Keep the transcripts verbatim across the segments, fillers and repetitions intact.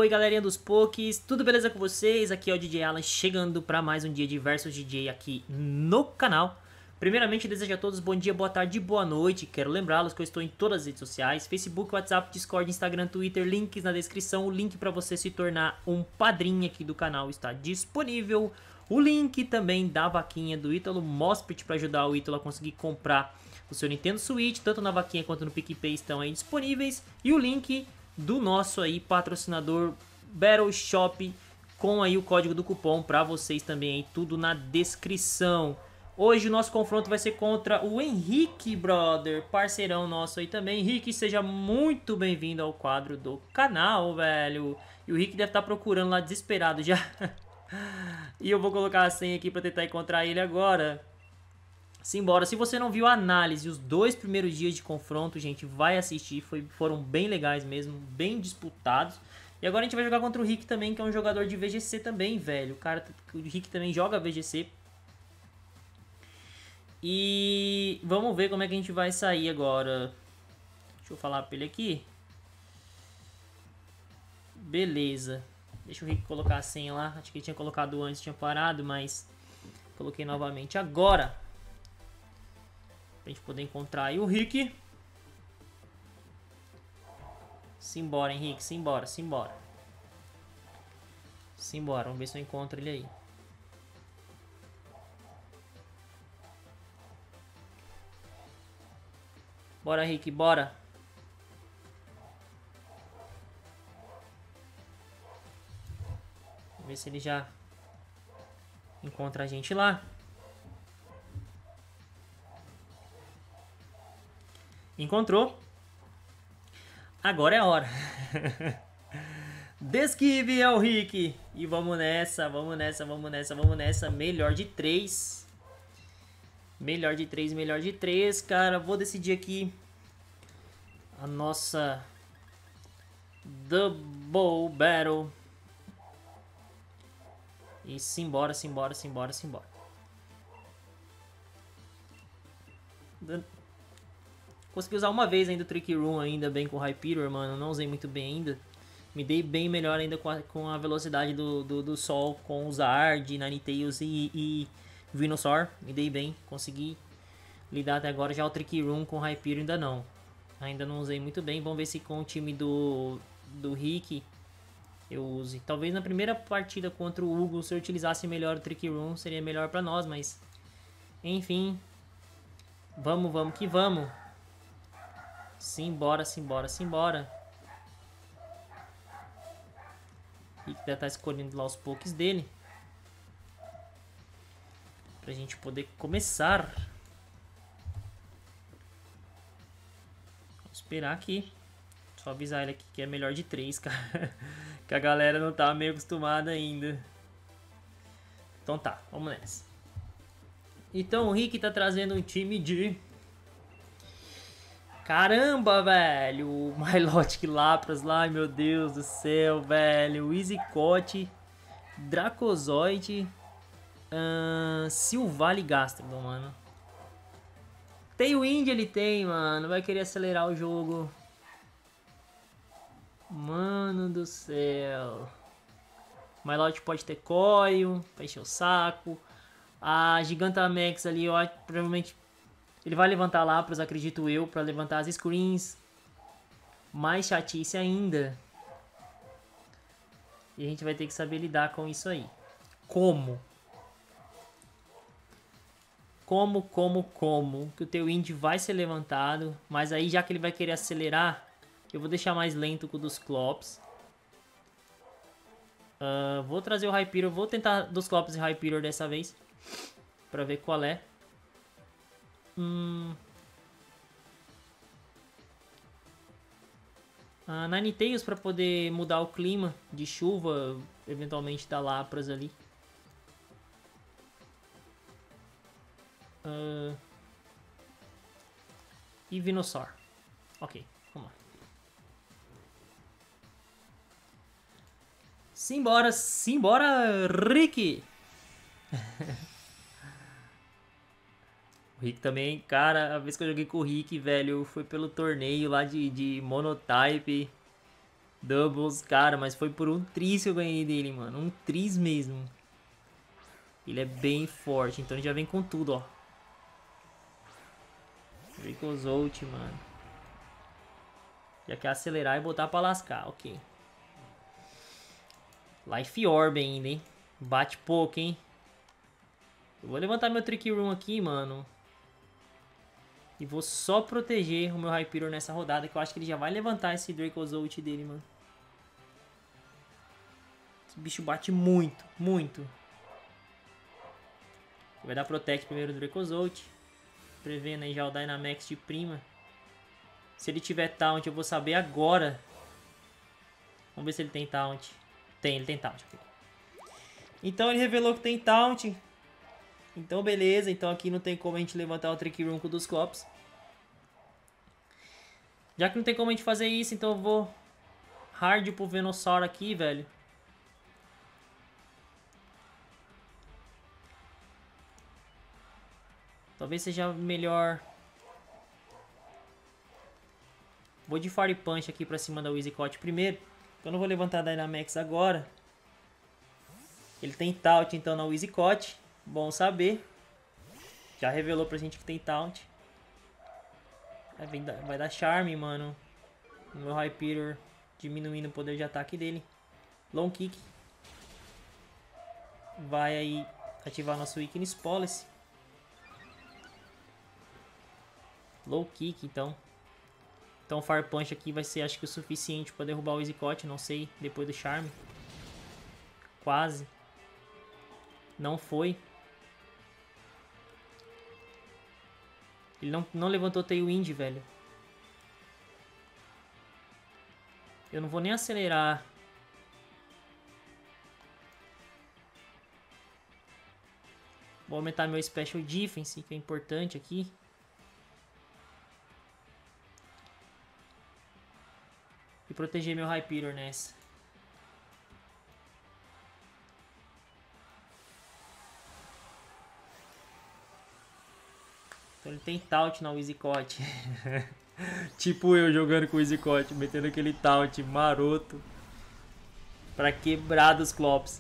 oi galerinha dos Pokés, tudo beleza com vocês? Aqui é o D J Alan chegando para mais um dia de Versus D J aqui no canal. Primeiramente desejo a todos bom dia, boa tarde e boa noite. Quero lembrá-los que eu estou em todas as redes sociais, Facebook, WhatsApp, Discord, Instagram, Twitter, links na descrição. O link para você se tornar um padrinho aqui do canal está disponível. O link também da vaquinha do Ítalo Mosprit para ajudar o Ítalo a conseguir comprar o seu Nintendo Switch, tanto na vaquinha quanto no PicPay estão aí disponíveis. E o link do nosso aí patrocinador Battle Shop com aí o código do cupom para vocês também aí, tudo na descrição. Hoje o nosso confronto vai ser contra o Henrique, brother, parceirão nosso aí também. Henrique, seja muito bem-vindo ao quadro do canal, velho. E o Henrique deve estar procurando lá desesperado já. E eu vou colocar a senha aqui para tentar encontrar ele agora. Simbora, se você não viu a análise, os dois primeiros dias de confronto, gente, vai assistir, foi, foram bem legais mesmo, bem disputados. E agora a gente vai jogar contra o Rick também, que é um jogador de V G C também, velho. O cara, o Rick também joga V G C. E vamos ver como é que a gente vai sair agora. Deixa eu falar pra ele aqui. Beleza. Deixa o Rick colocar a senha lá, acho que ele tinha colocado antes, tinha parado, mas coloquei novamente agora. Pra gente poder encontrar aí o Rick. Simbora, Henrique. Simbora, simbora. Simbora. Vamos ver se eu encontro ele aí. Bora, Rick. Bora. Vamos ver se ele já encontra a gente lá. Encontrou. Agora é a hora. Desquive é o Rick. E vamos nessa, vamos nessa, vamos nessa, vamos nessa. Melhor de três. Melhor de três, melhor de três, cara. Vou decidir aqui a nossa Double Battle. E simbora, simbora, simbora, simbora. Consegui usar uma vez ainda o Trick Room ainda bem com o Hyperior, mano. Não usei muito bem ainda. Me dei bem melhor ainda com a, com a velocidade do, do, do sol com o Zard, Ninetales e, e Venusaur. Me dei bem. Consegui lidar até agora. Já o Trick Room com o Hyperior ainda não. Ainda não usei muito bem. Vamos ver se com o time do, do Rick eu use. Talvez na primeira partida contra o Hugo, se eu utilizasse melhor o Trick Room, seria melhor pra nós. Mas, enfim. Vamos, vamos que vamos. Simbora, simbora, simbora. Rick deve estar escolhendo lá os pokés dele. Pra gente poder começar. Vamos esperar aqui. Só avisar ele aqui que é melhor de três, cara. Que a galera não tá meio acostumada ainda. Então tá, vamos nessa. Então o Rick tá trazendo um time de... Caramba, velho! Milotic Lapras lá, ai meu Deus do céu, velho! Easycott, Dracozoid, uh, Silvally Gastrodon, mano. Tailwind ele tem, mano. Vai querer acelerar o jogo. Mano do céu. Milotic pode ter Coil, vai encher o saco. A Gigantamax ali, eu acho, provavelmente... Ele vai levantar Lapras, acredito eu, para levantar as screens. Mais chatice ainda. E a gente vai ter que saber lidar com isso aí. Como? Como, como, como? Que o teu Wind vai ser levantado. Mas aí, já que ele vai querer acelerar, eu vou deixar mais lento com o dos Clops. Uh, vou trazer o Hyperior. Vou tentar dos Clops e Hyperior dessa vez. Pra ver qual é. Hum. Ah, Ninetales para poder mudar o clima de chuva, eventualmente da Lapras ali. Uh. E Venusaur. Ok, vamos lá. Simbora, simbora, Rick! O Rick também, cara, a vez que eu joguei com o Rick, velho, foi pelo torneio lá de, de Monotype. Doubles, cara, mas foi por um tris que eu ganhei dele, mano. Um tris mesmo. Ele é bem forte, então ele já vem com tudo, ó. Dracozolt, mano. Já quer acelerar e botar pra lascar, ok. Life Orb ainda, hein. Bate pouco, hein. Eu vou levantar meu Trick Room aqui, mano. E vou só proteger o meu Hyperior nessa rodada, que eu acho que ele já vai levantar esse Dracozolt dele, mano. Esse bicho bate muito, muito. Vai dar Protect primeiro do Dracozolt. Prevendo aí já o Dynamax de prima. Se ele tiver Taunt, eu vou saber agora. Vamos ver se ele tem Taunt. Tem, ele tem Taunt. Então ele revelou que tem Taunt. Então beleza, então aqui não tem como a gente levantar o Trick Room com dos Clops. Já que não tem como a gente fazer isso, então eu vou hard pro Venusaur aqui, velho. Talvez seja melhor. Vou de Fire Punch aqui pra cima da Whimsicott primeiro. Eu não vou levantar a Dynamax agora. Ele tem Taunt então na Whimsicott. Bom saber. Já revelou pra gente que tem Taunt. Vai dar, vai dar Charme, mano. O meu Hyperior diminuindo o poder de ataque dele. Long Kick. Vai aí ativar nosso Weakness Policy. Low Kick, então. Então Fire Punch aqui vai ser, acho que o suficiente para derrubar o Whimsicott. Não sei, depois do Charme. Quase. Não foi. Ele não, não levantou Tailwind, velho. Eu não vou nem acelerar. Vou aumentar meu Special Defense, que é importante aqui. E proteger meu Hyperior nessa. Então ele tem Taunt na Whimsicott. Tipo eu jogando com o Whimsicott, metendo aquele Taunt maroto. Pra quebrar dos Clops.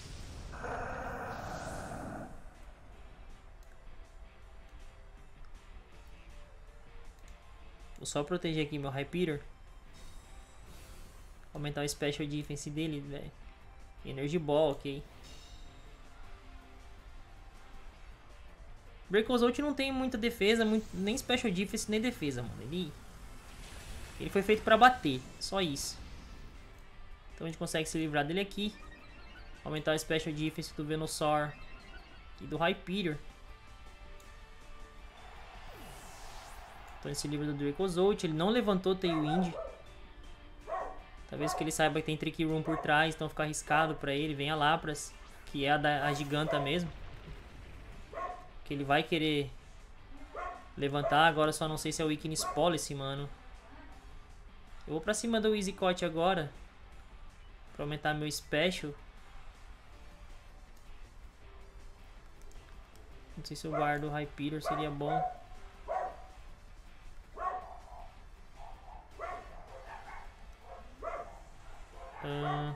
Vou só proteger aqui meu Hyperior. Aumentar o Special Defense dele, velho. Energy Ball, ok. Dracozolt não tem muita defesa, muito, nem Special Defense, nem defesa, mano. Ele, ele foi feito pra bater, só isso. Então a gente consegue se livrar dele aqui. Aumentar o Special Defense do Venusaur e do Hyperior. Então ele se livra do Dracozolt. Ele não levantou o Tailwind. Talvez que ele saiba que tem Trick Room por trás, então fica arriscado pra ele. Vem a Lapras, que é a, da, a giganta mesmo. Que ele vai querer levantar. Agora só não sei se é o Weakness Policy, mano. Eu vou pra cima do Whimsicott agora. Pra aumentar meu Special. Não sei se eu guardo o Hyperior, seria bom. Hum.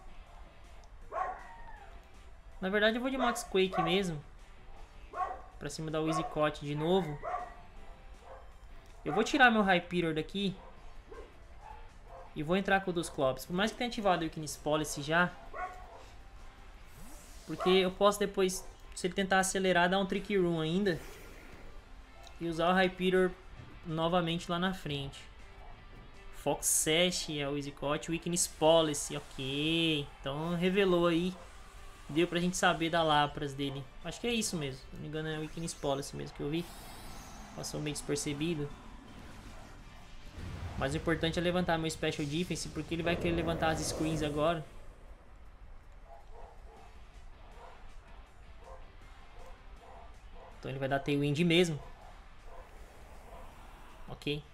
Na verdade eu vou de Max Quake mesmo. Pra cima da Whimsicott de novo. Eu vou tirar meu Hyperior daqui. E vou entrar com o dos Clops. Por mais que tenha ativado o Weakness Policy já. Porque eu posso depois, se ele tentar acelerar, dar um Trick Room ainda. E usar o Hyperior novamente lá na frente. Fox Sash é o Whimsicott. Weakness Policy, ok. Então revelou aí. Deu pra gente saber da Lapras dele. Acho que é isso mesmo. Se não me engano é o Weakness Policy mesmo que eu vi. Passou meio despercebido. Mas o importante é levantar meu Special Defense, porque ele vai querer levantar as screens agora. Então ele vai dar Tailwind mesmo. Ok.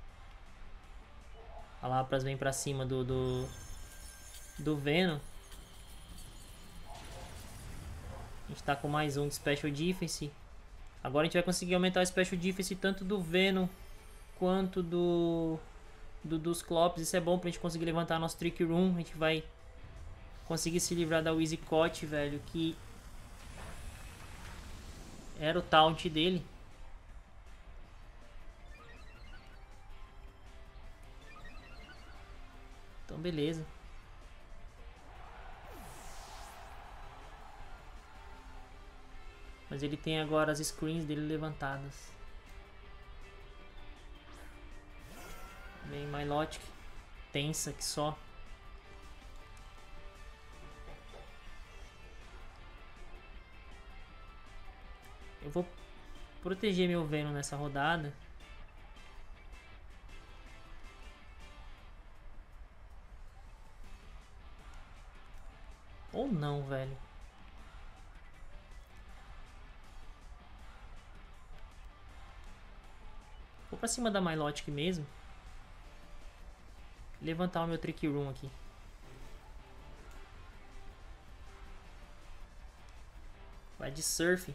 A Lapras vem pra cima do, do, do Venom. A gente tá com mais um de Special Defense. Agora a gente vai conseguir aumentar o Special Defense tanto do Venom quanto do do, dos Clops. Isso é bom pra gente conseguir levantar nosso Trick Room. A gente vai conseguir se livrar da Whimsicott, velho, que era o taunt dele. Então beleza. Mas ele tem agora as screens dele levantadas. Vem Milotic. Tensa que só. Eu vou proteger meu Venom nessa rodada. Ou não, velho. Vou pra cima da Milotic mesmo. Levantar o meu Trick Room aqui. Vai de Surf.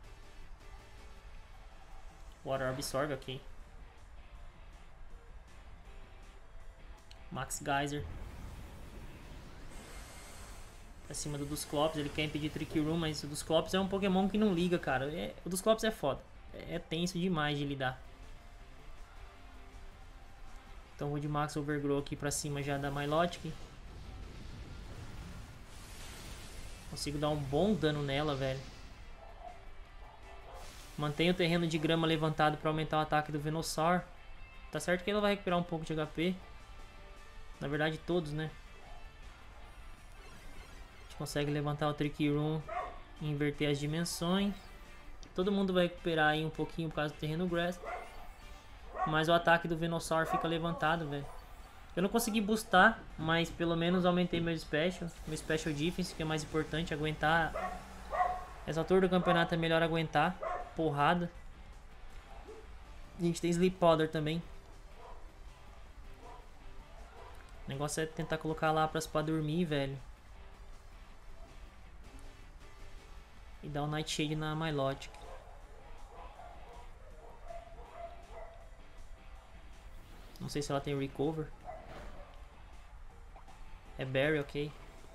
Water Absorb, ok. Max Geyser. Pra cima do Dusclops, ele quer impedir Trick Room, mas o Dusclops é um Pokémon que não liga, cara. É, o Dusclops é foda. É, é tenso demais de lidar. Então vou de Max Overgrow aqui pra cima já da Milotic. Consigo dar um bom dano nela, velho. Mantenho o terreno de grama levantado pra aumentar o ataque do Venusaur. Tá certo que ele vai recuperar um pouco de H P. Na verdade todos, né? A gente consegue levantar o Trick Room e inverter as dimensões. Todo mundo vai recuperar aí um pouquinho por causa do terreno Grass. Mas o ataque do Venusaur fica levantado, velho. Eu não consegui boostar, mas pelo menos aumentei meu Special. Meu Special Defense, que é mais importante, aguentar. Essa altura do campeonato é melhor aguentar porrada. A gente tem Sleep Powder também. O negócio é tentar colocar Lapras pra dormir, velho. E dar o Nightshade na Milotic. Não sei se ela tem Recover. É Berry, ok.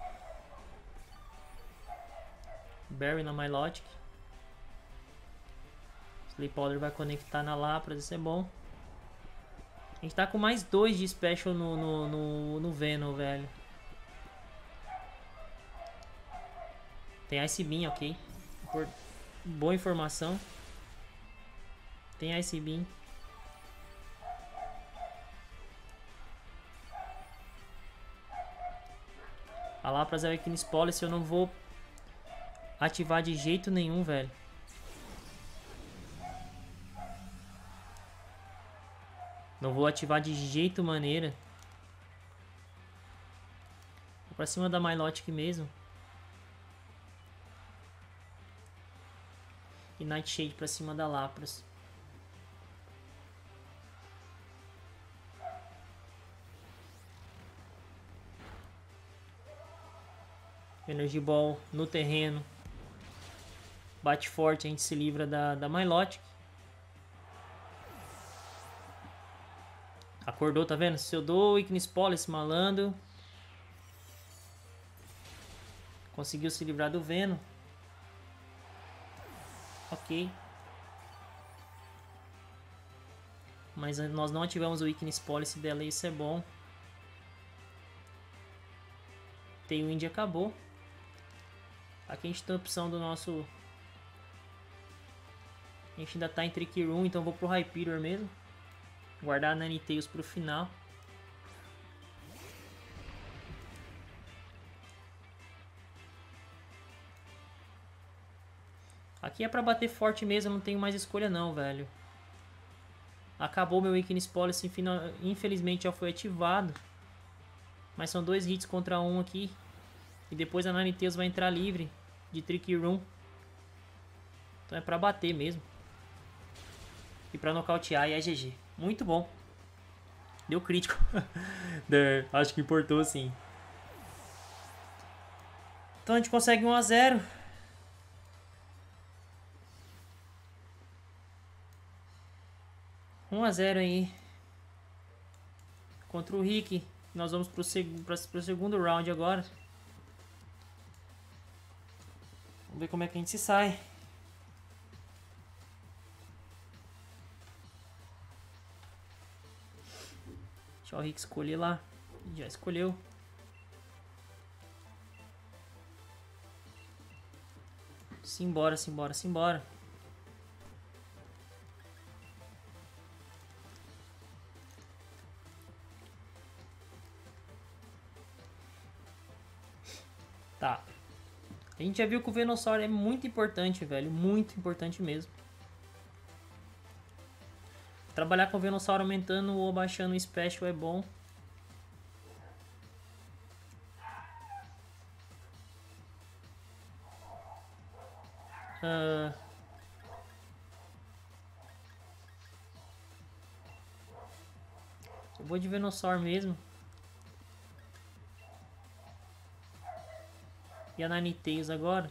Berry na Milotic. Sleep Powder vai conectar na Lapras, isso é bom. A gente tá com mais dois de Special no, no, no, no Venom, velho. Tem Ice Beam, ok. Por boa informação. Tem Ice Beam. A Lapras é o Equinix Policy, eu não vou ativar de jeito nenhum, velho. Não vou ativar de jeito maneira. Vou pra cima da Milotic mesmo. E Nightshade pra cima da Lapras. Energy Ball no terreno. Bate forte, a gente se livra da, da Milotic. Acordou, tá vendo? Se eu dou Ignis Policy, malandro. Conseguiu se livrar do Venom. Ok. Mas nós não ativamos o Ignis Policy dela e isso é bom. Tem o Indy, acabou. Aqui a gente tem a opção do nosso... A gente ainda tá em Trick Room, então vou pro Hyperior mesmo. Guardar a Ninetales pro final. Aqui é pra bater forte mesmo, eu não tenho mais escolha não, velho. Acabou meu Ignis Policy, infelizmente já foi ativado. Mas são dois hits contra um aqui. E depois a Ninetales vai entrar livre de Trick Room. Então é pra bater mesmo. E pra nocautear e é G G. Muito bom. Deu crítico. Acho que importou sim. Então a gente consegue um a zero. um a zero aí. contra o Rick. Nós vamos pro, seg pra, pro segundo round agora. Vamos ver como é que a gente se sai. Deixa o Rick escolher lá. Já escolheu. Simbora, simbora, simbora. Tá. A gente já viu que o Venusaur é muito importante, velho. Muito importante mesmo. Trabalhar com o Venusaur aumentando ou baixando o Special é bom. Uh... Eu vou de Venusaur mesmo. E a Ninetales agora.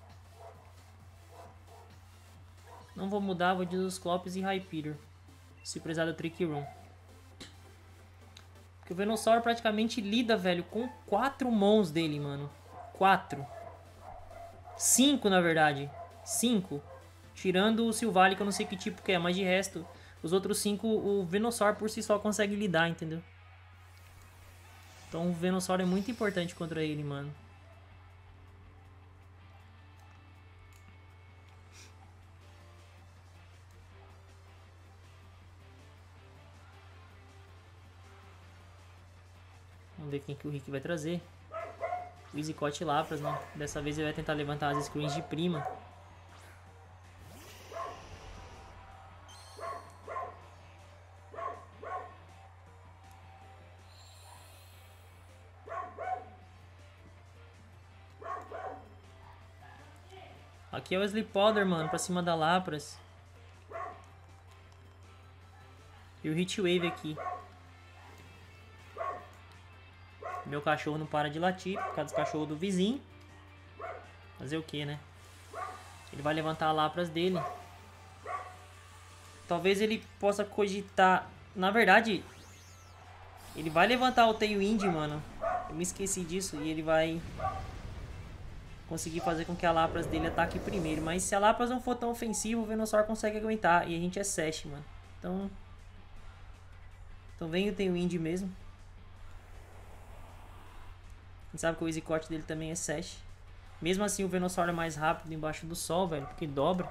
Não vou mudar, vou de Dusclops e Hyperior. Se precisar do Trick Room. Porque o Venusaur praticamente lida, velho, com quatro mons dele, mano. Quatro. Cinco, na verdade. Cinco. Tirando o Silvally, que eu não sei que tipo que é, mas de resto, os outros cinco, o Venusaur por si só consegue lidar, entendeu? Então o Venusaur é muito importante contra ele, mano. Vamos ver quem que o Rick vai trazer. O Easycott Lapras, né? Dessa vez ele vai tentar levantar as screens de prima. Aqui é o Sleepowder, mano, pra cima da Lapras. E o Heatwave aqui. Meu cachorro não para de latir por causa do cachorro do vizinho. Fazer o que, né? Ele vai levantar a Lapras dele. Talvez ele possa cogitar... Na verdade, ele vai levantar o Tailwind, mano. Eu me esqueci disso. E ele vai conseguir fazer com que a Lapras dele ataque primeiro. Mas se a Lapras não for tão ofensiva, o Venusaur consegue aguentar. E a gente é Sash, mano. Então... Então vem o Tailwind mesmo. A gente sabe que o Easycott dele também é Sash. Mesmo assim o Venusaur é mais rápido embaixo do sol, velho. Porque dobra.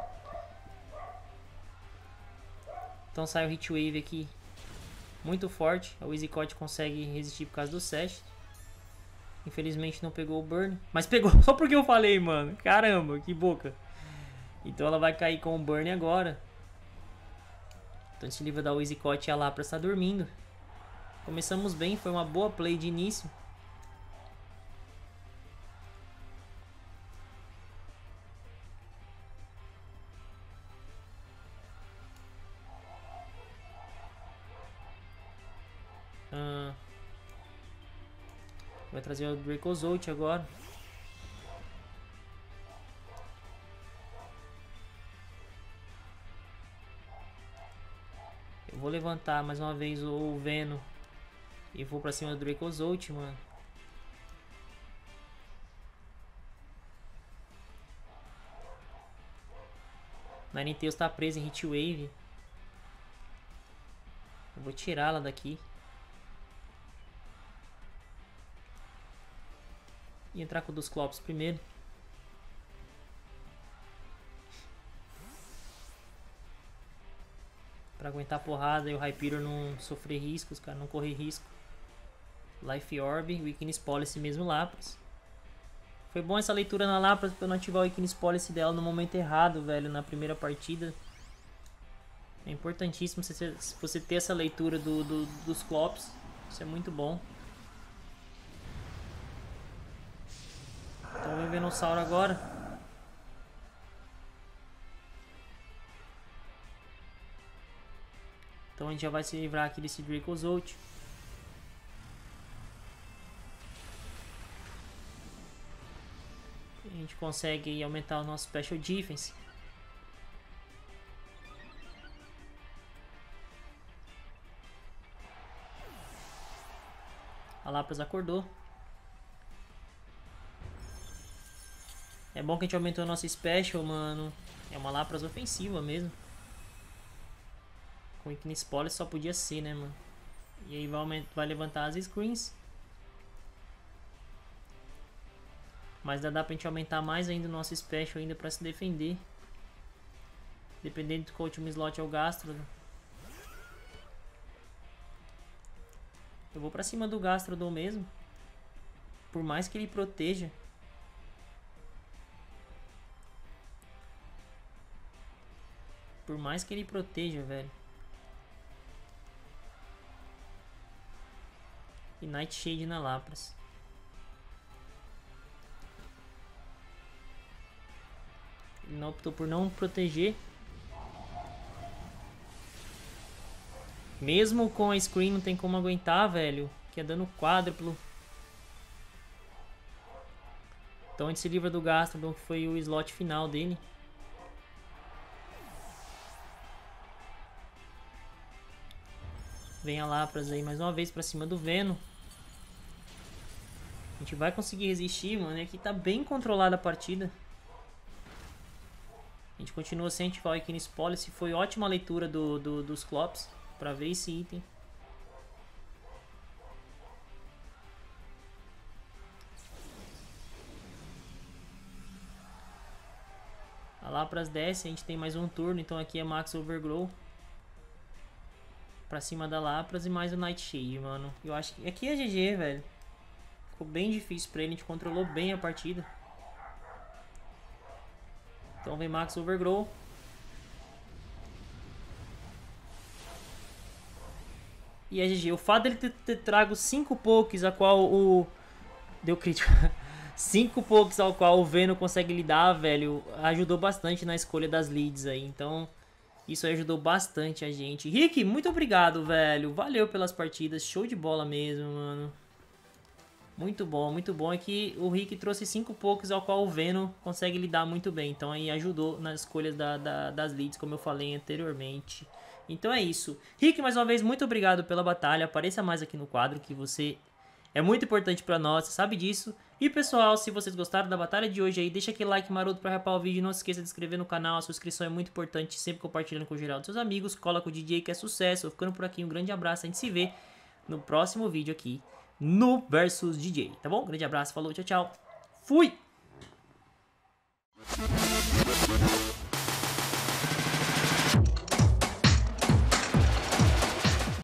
Então sai o Heatwave aqui. Muito forte. O Easycott consegue resistir por causa do Sash. Infelizmente não pegou o Burn. Mas pegou só porque eu falei, mano. Caramba, que boca. Então ela vai cair com o Burn agora. Então esse livro da Easycott e a Lapras está dormindo. Começamos bem, foi uma boa play de início. Ah, vai trazer o Dracozolt agora. Eu vou levantar mais uma vez o Venom. E vou pra cima do Dracozolt, mano. Ninetales tá presa em Heatwave. Eu vou tirá-la daqui. E entrar com o Dusclops primeiro. Pra aguentar a porrada e o Hyperior não sofrer riscos, cara, não correr risco. Life Orb, Weakness Policy mesmo Lapras. Foi bom essa leitura na Lapras pra eu não ativar o Weakness Policy dela no momento errado, velho, na primeira partida. É importantíssimo você, você ter essa leitura do, do, dos Clops. Isso é muito bom. Então vem o Venusaur agora. Então a gente já vai se livrar aqui desse Dracozolt. A gente consegue aumentar o nosso Special Defense. A Lapras acordou. É bom que a gente aumentou a nossa special, mano. É uma Lapras ofensiva mesmo. Com Ignis Policy só podia ser, né, mano? E aí vai, vai levantar as screens. Mas dá pra gente aumentar mais ainda o nosso special ainda pra se defender. Dependendo do qual último slot eu gasto. Eu vou pra cima do Gastrodon mesmo. Por mais que ele proteja. Por mais que ele proteja, velho. E Nightshade na Lapras. Ele não optou por não proteger. Mesmo com a screen não tem como aguentar, velho. Que é dano quádruplo. Então a gente se livra do Gastrodon, que foi o slot final dele. Vem a Lapras aí mais uma vez pra cima do Venom. A gente vai conseguir resistir, mano. Aqui tá bem controlada a partida. A gente continua sem ativar o Ignis Policy. Foi ótima a leitura do, do, dos Clops pra ver esse item. A Lapras desce, a gente tem mais um turno, então aqui é Max Overgrow. Pra cima da Lapras e mais o Nightshade, mano. Eu acho que aqui é G G, velho. Ficou bem difícil pra ele, a gente controlou bem a partida. Então vem Max Overgrow. E é G G. O fato dele ter, ter trago cinco pokés a qual o... Deu crítico. cinco pokés ao qual o Venom consegue lidar, velho. Ajudou bastante na escolha das leads aí. Então, isso aí ajudou bastante a gente. Rick, muito obrigado, velho. Valeu pelas partidas. Show de bola mesmo, mano. Muito bom, muito bom. É que o Rick trouxe cinco pokés ao qual o Venom consegue lidar muito bem. Então aí ajudou nas escolhas da, da, das leads, como eu falei anteriormente. Então é isso. Rick, mais uma vez, muito obrigado pela batalha. Apareça mais aqui no quadro, que você é muito importante pra nós, você sabe disso. E pessoal, se vocês gostaram da batalha de hoje aí, deixa aquele like maroto pra hypar o vídeo. Não se esqueça de se inscrever no canal, a sua inscrição é muito importante. Sempre compartilhando com o geral dos seus amigos. Cola com o D J que é sucesso. Eu ficando por aqui, um grande abraço. A gente se vê no próximo vídeo aqui no Versus D J, tá bom? Grande abraço, falou, tchau, tchau. Fui!